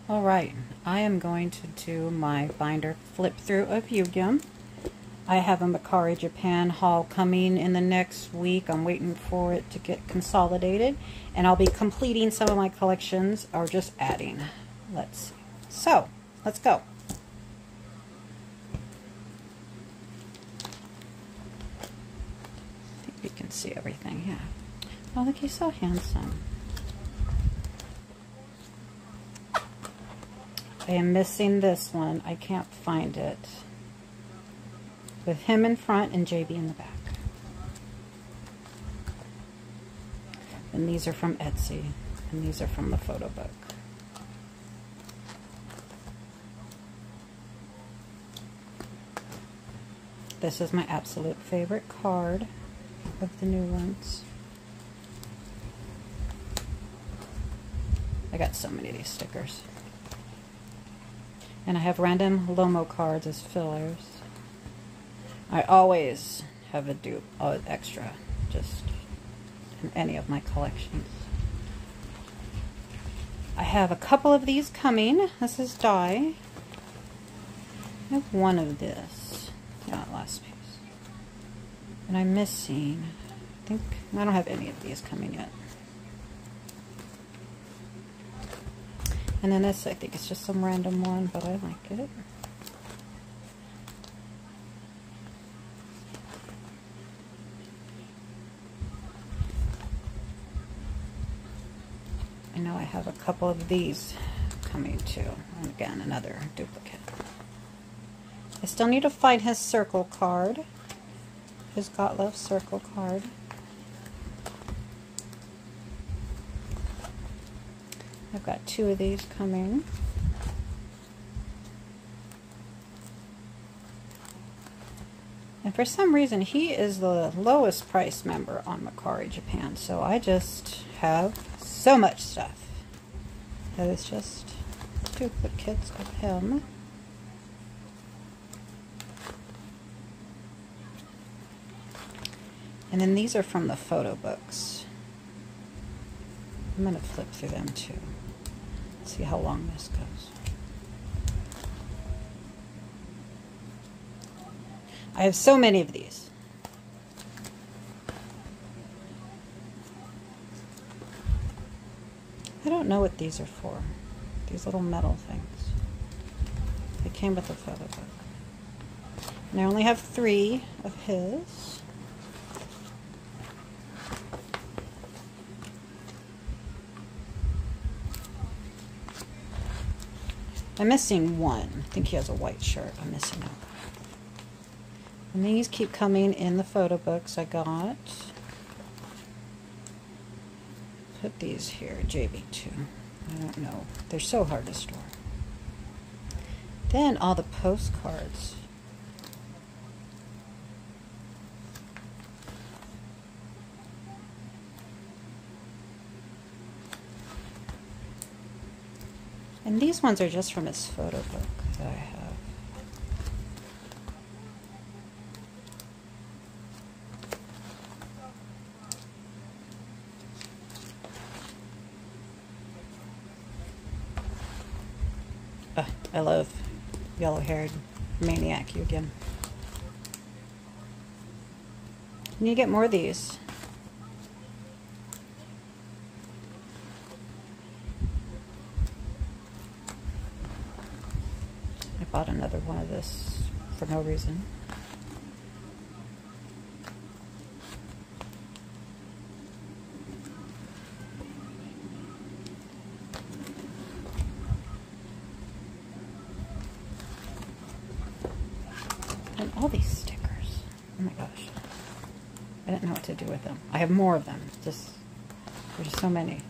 Alright, I am going to do my binder flip through of Yugyeom. I have a Mercari Japan haul coming in the next week. I'm waiting for it to get consolidated, and I'll be completing some of my collections or just adding. Let's see. So, let's go. I think we can see everything, yeah. Oh, look, he's so handsome. I am missing this one. I can't find it. With him in front and JB in the back. And these are from Etsy. And these are from the photobook. This is my absolute favorite card of the new ones. I got so many of these stickers. And I have random Lomo cards as fillers. I always have a dupe, extra, just in any of my collections. I have a couple of these coming. This is die. I have one of this. Yeah, last piece. And I'm missing, I don't have any of these coming yet. And then this, I think it's just some random one, but I like it. I know I have a couple of these coming too. And again, another duplicate. I still need to find his circle card. His GOT7 circle card. I've got two of these coming. And for some reason, he is the lowest price member on Mercari Japan. So I just have so much stuff. That is just duplicates of him. And then these are from the photo books. I'm going to flip through them too. See how long this goes. I have so many of these. I don't know what these are for. These little metal things. They came with the photo book. And I only have 3 of his. I'm missing one. I think he has a white shirt. I'm missing out. And these keep coming in the photo books I got. Put these here, JB2. I don't know. They're so hard to store. Then all the postcards. And these ones are just from his photo book that I have. I love yellow-haired maniac Yugyeom. And you get more of these. I bought another one of this for no reason. And all these stickers. Oh my gosh. I didn't know what to do with them. I have more of them. There's just so many.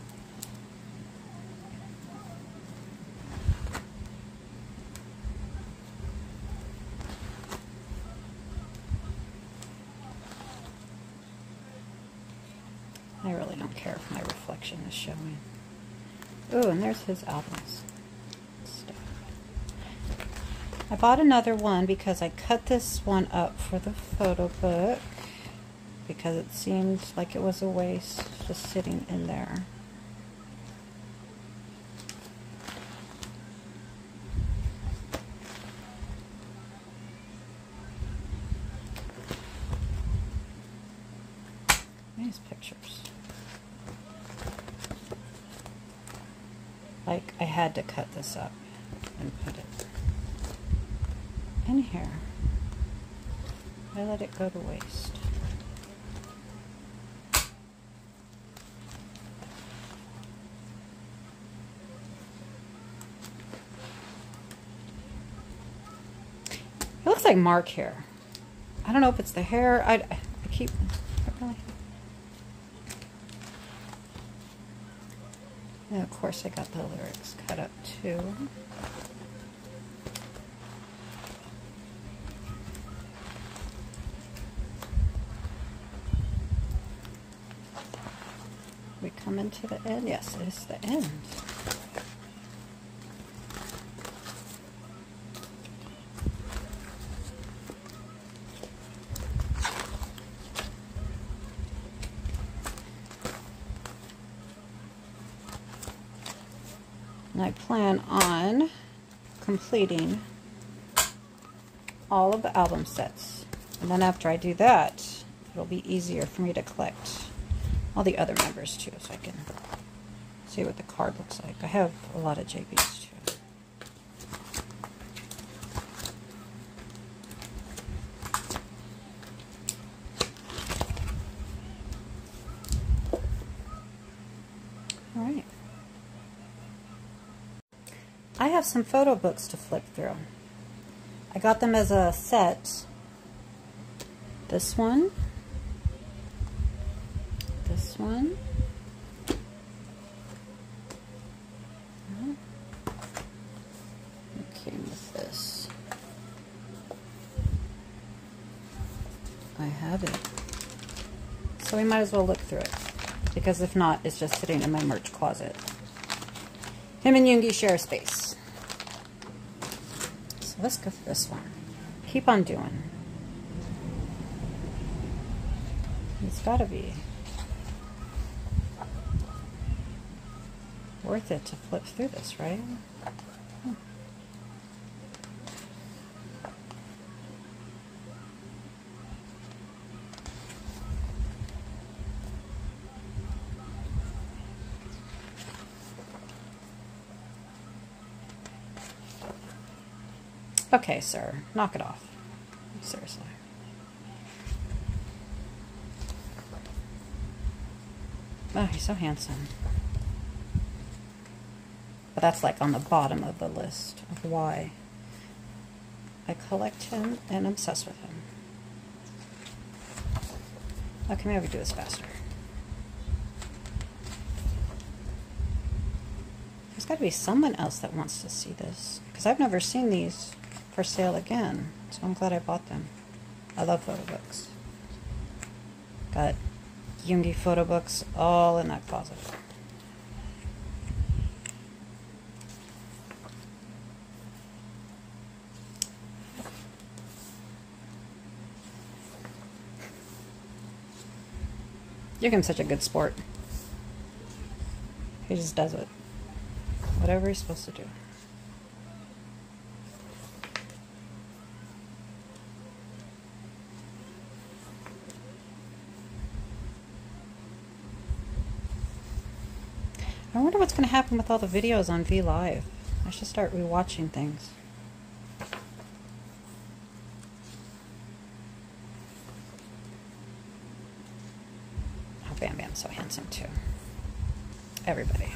I really don't care if my reflection is showing. Ooh, and there's his albums. I bought another one because I cut this one up for the photo book because it seemed like it was a waste just sitting in there. these pictures. Like, I had to cut this up and put it in here. I let it go to waste. It looks like Mark hair. I don't know if it's the hair. I keep... And of course I got the lyrics cut up too. We come into the end. Yes, it is the end. And I plan on completing all of the album sets. And then after I do that, it'll be easier for me to collect all the other members too, so I can see what the card looks like. I have a lot of JBs too. All right. I have some photo books to flip through. I got them as a set. This one. This one. It came with this. I have it. So we might as well look through it. Because if not, it's just sitting in my merch closet. Him and Yoongi share a space. So let's go for this one. Keep on doing. It's gotta be worth it to flip through this, right? Okay, sir, knock it off. Seriously. Oh, he's so handsome. But that's like on the bottom of the list of why I collect him and obsess with him. Okay, maybe we do this faster. There's got to be someone else that wants to see this, because I've never seen these for sale again, so I'm glad I bought them. I love photo books. Got Yoongi photo books all in that closet. Yugyeom's such a good sport. He just does it. Whatever he's supposed to do. I wonder what's going to happen with all the videos on V Live. I should start rewatching things. Oh, Bam Bam's so handsome too. Everybody.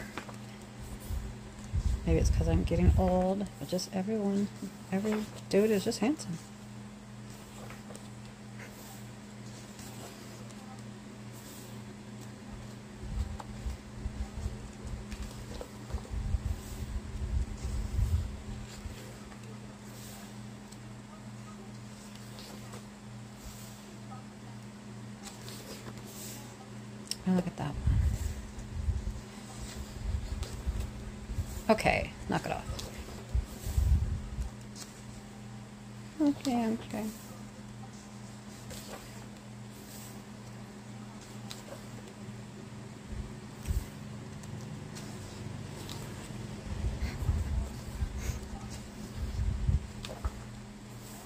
Maybe it's because I'm getting old, but just everyone, every dude is just handsome. Oh, look at that one. Okay, knock it off. Okay, okay.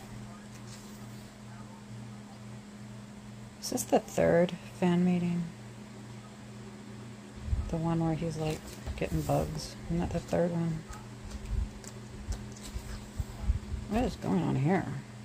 Is this the third fan meeting? The one where he's like getting bugs. Isn't that the third one? What is going on here?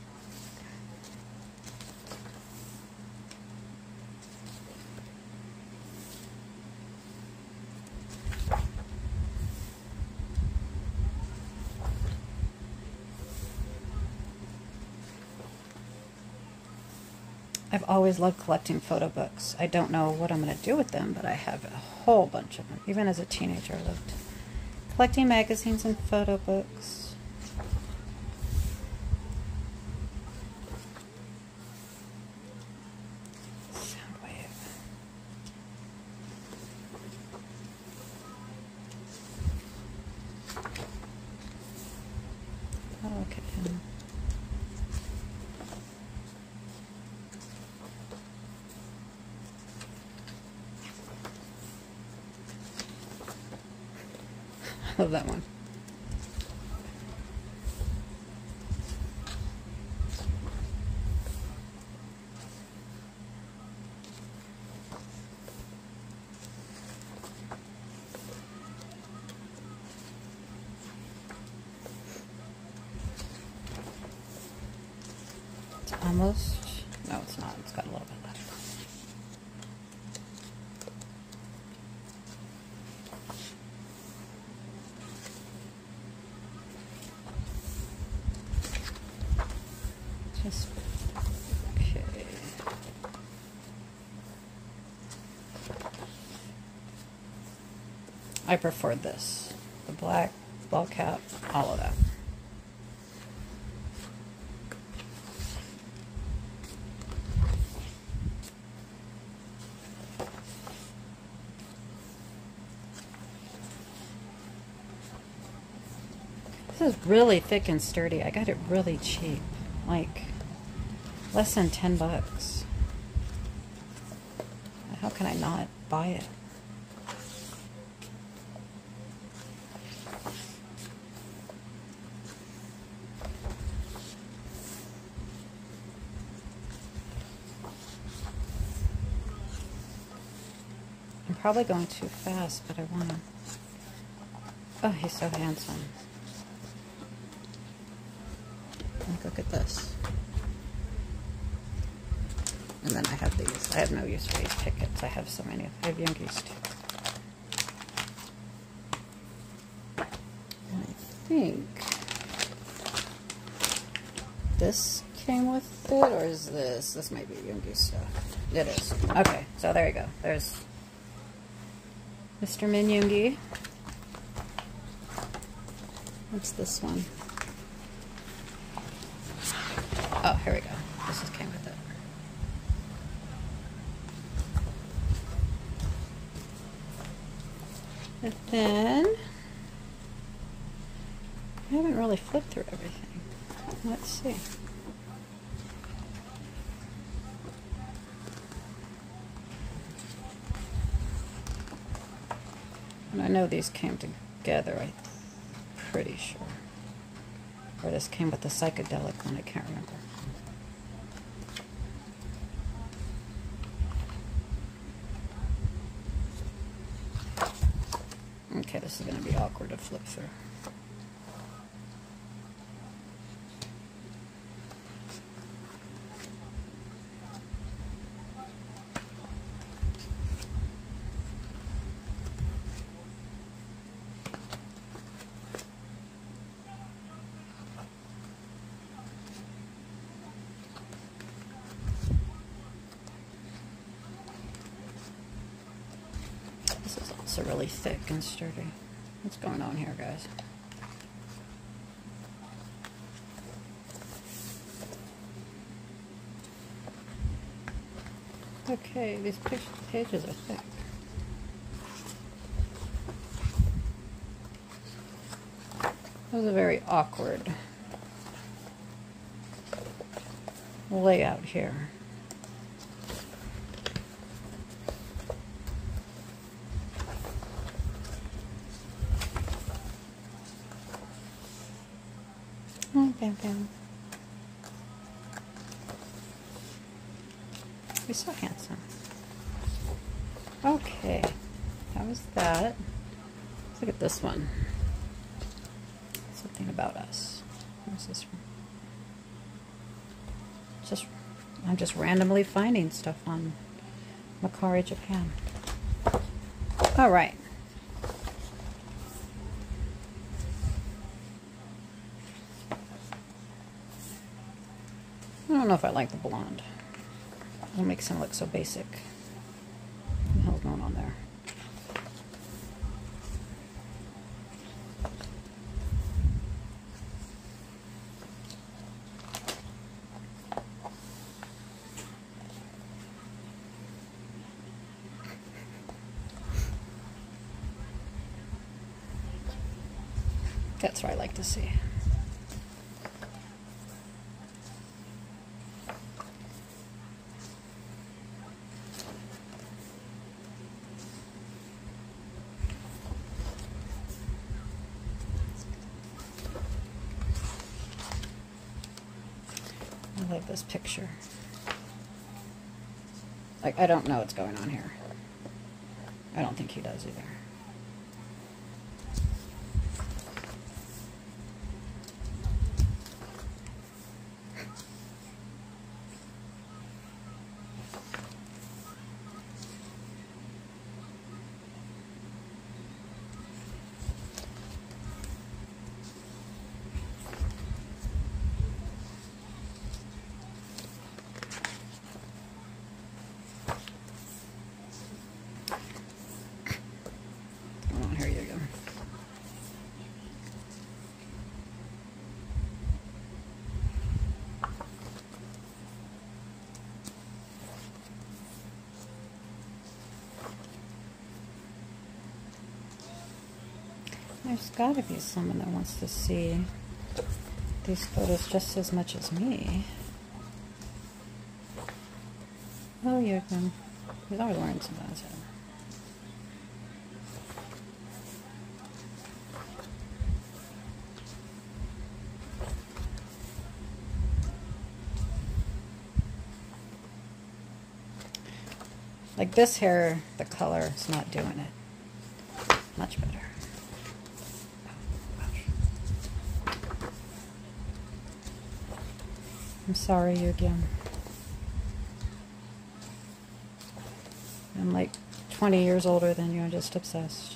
I've always loved collecting photo books. I don't know what I'm going to do with them, but I have a whole bunch of them. Even as a teenager, I loved collecting magazines and photo books. Sound wave. Oh, look at him. I love that one. It's almost, no, it's not. It's got a little bit left. Just, okay. I preferred this. The black, ball cap, all of that. This is really thick and sturdy. I got it really cheap. Like, less than 10 bucks. How can I not buy it? I'm probably going too fast, but I want to... Oh, he's so handsome. Look at this. And then I have these. I have no use for these tickets. I have so many. I have Yugyeom's too. And I think this came with it, or is this? This might be Yugyeom's stuff. It is. Okay, so there you go. There's Mr. Min Yoongi. What's this one? Oh, here we go. This just came with it. And then, I haven't really flipped through everything. Let's see. And I know these came together, I'm pretty sure. Or this came with the psychedelic one, I can't remember. Okay, this is going to be awkward to flip through. This is also really thick and sturdy. What's going on here, guys? Okay, these pages are thick. That was a very awkward layout here. Oh, bam, bam. You're so handsome. Okay. that was that. Let's look at this one. Something about us. Where's this from? I'm just randomly finding stuff on Mercari Japan. All right. I don't know if I like the blonde. It makes him look so basic. What the hell's going on there? That's what I like to see. I love this picture. Like, I don't know what's going on here. I don't think he does either. There's got to be someone that wants to see these photos just as much as me. Oh, Yugyeom. He's always wearing some of that. Like this hair, the color is not doing it. Much better. I'm sorry, Yugyeom. I'm like 20 years older than you. I'm just obsessed.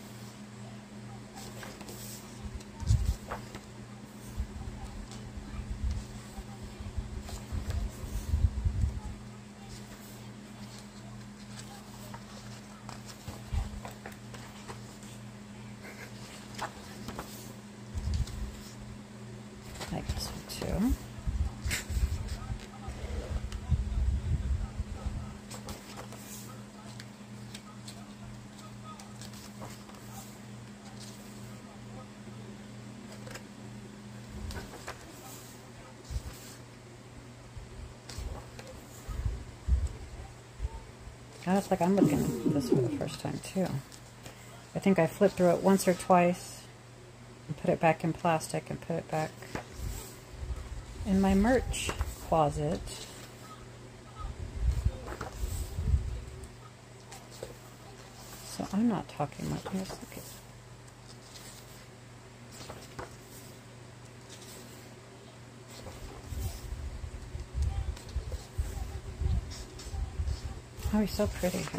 Like this one too. God, it's like I'm looking at this for the first time too. I think I flipped through it once or twice and put it back in plastic and put it back in my merch closet. So I'm not talking much. Here's the kid. Oh, he's so pretty here.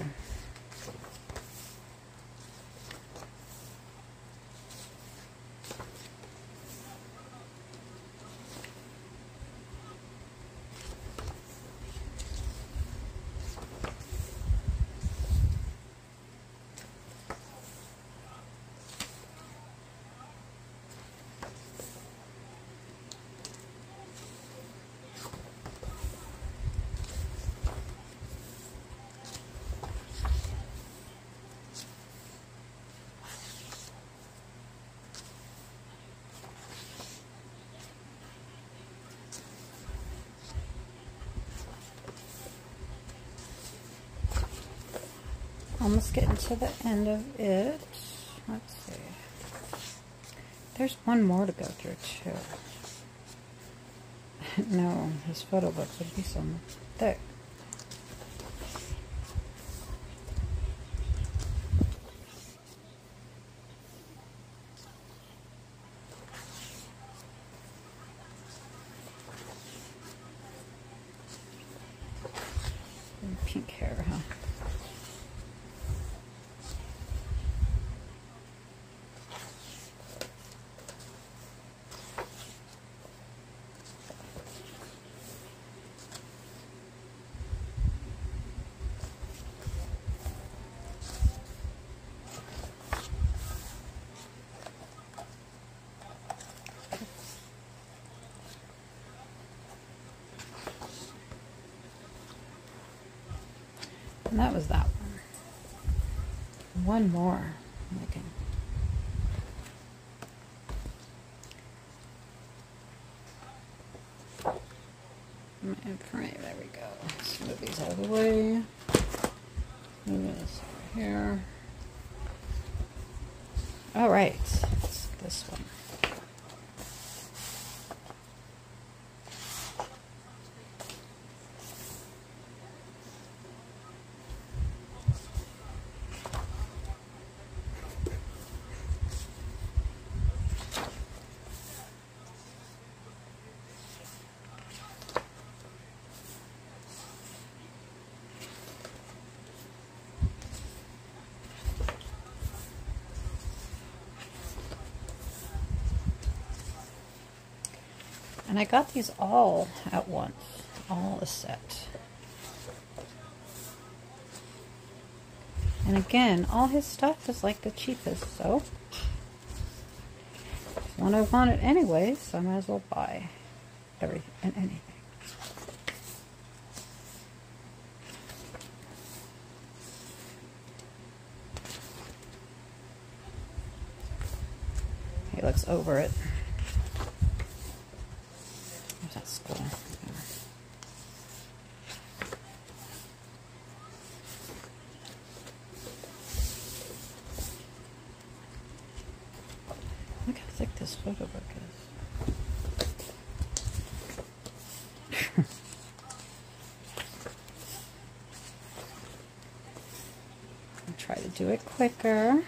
Almost getting to the end of it. Let's see. There's one more to go through too. No, his photo book would be so thick. And that was that one. One more. Okay. There we go. Let's move these out of the way. Move this over here. All right. It's this one. And I got these all at once, all a set. And again, all his stuff is like the cheapest, so when I want it anyway, so I might as well buy everything and anything. He looks over it. That's cool. Look how thick this photo book is. I'll try to do it quicker.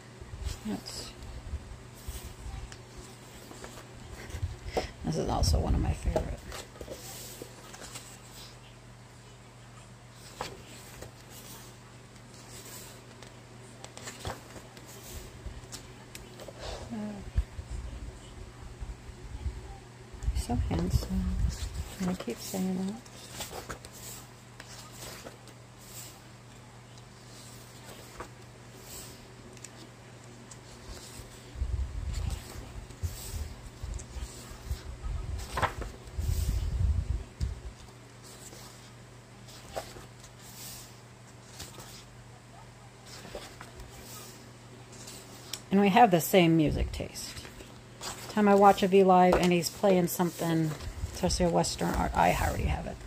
This is also one of my favorites. So handsome. And I keep saying that. And we have the same music taste. Time I watch a V Live and he's playing something, especially a Western art, I already have it.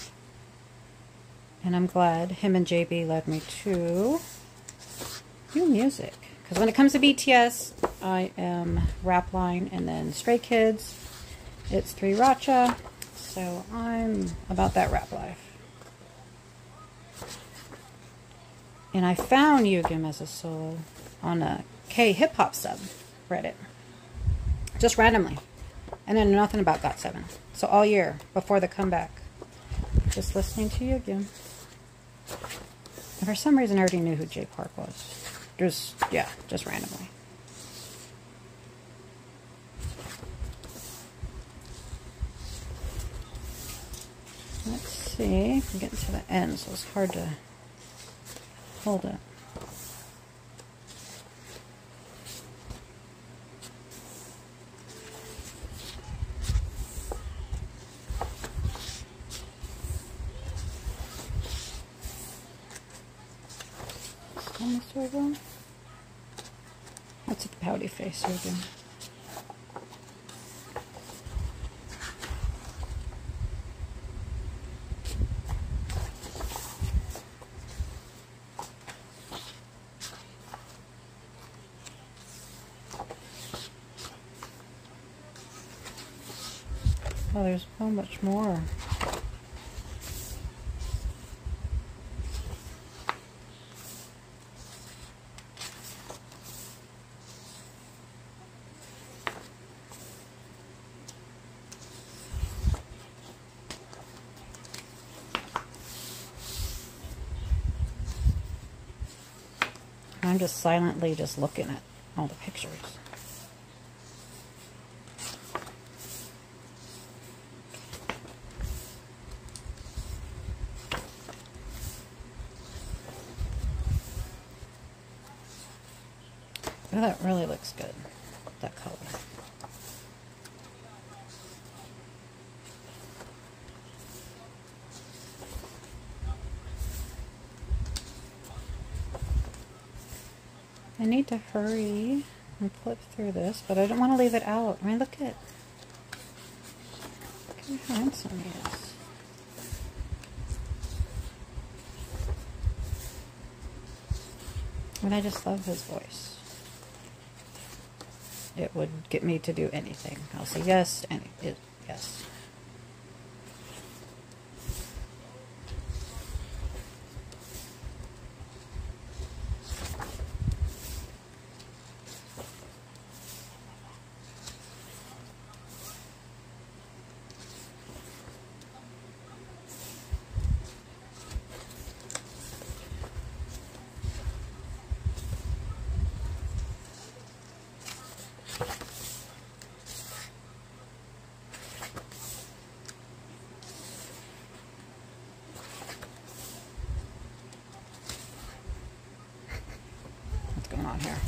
And I'm glad him and JB led me to new music. Because when it comes to BTS, I am Rap Line, and then Stray Kids, it's 3 Racha. So I'm about that rap life. And I found Yugyeom as a solo on a K-hip hop sub Reddit. Just randomly. And then nothing about GOT7. So all year, before the comeback, just listening to Yugyeom. And for some reason I already knew who J Park was. Just randomly. Let's see. I'm getting to the end, so it's hard to hold it. That's a pouty face again. Oh, there's so much more. I'm just silently just looking at all the pictures. Oh, that really looks good, that color. I need to hurry and flip through this, but I don't want to leave it out. I mean, look at how handsome he is. And I just love his voice. It would get me to do anything. I'll say yes, and yes. What's going on here?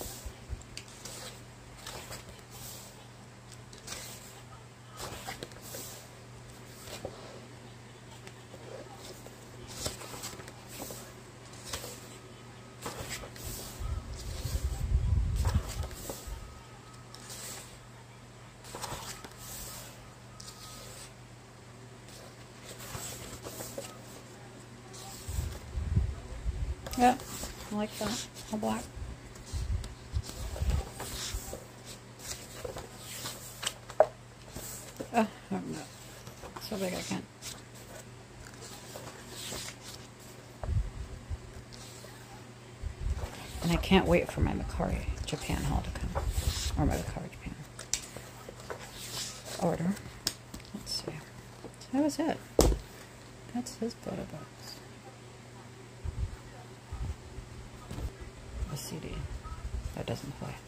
Yeah, I like that. All black. Oh, no. So big I can't. And I can't wait for my Macari Japan haul to come. Or my Macari Japan order. Let's see. So that was it. That's his photo box. A CD that doesn't play.